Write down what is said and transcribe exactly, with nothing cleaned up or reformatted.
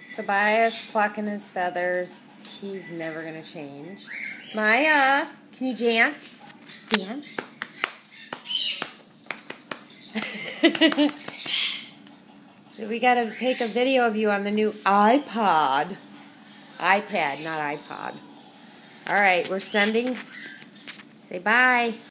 Tobias plucking his feathers. He's never going to change. Miah, can you dance? Dance? We got to take a video of you on the new iPod. iPad, not iPod. All right, we're sending. Say bye.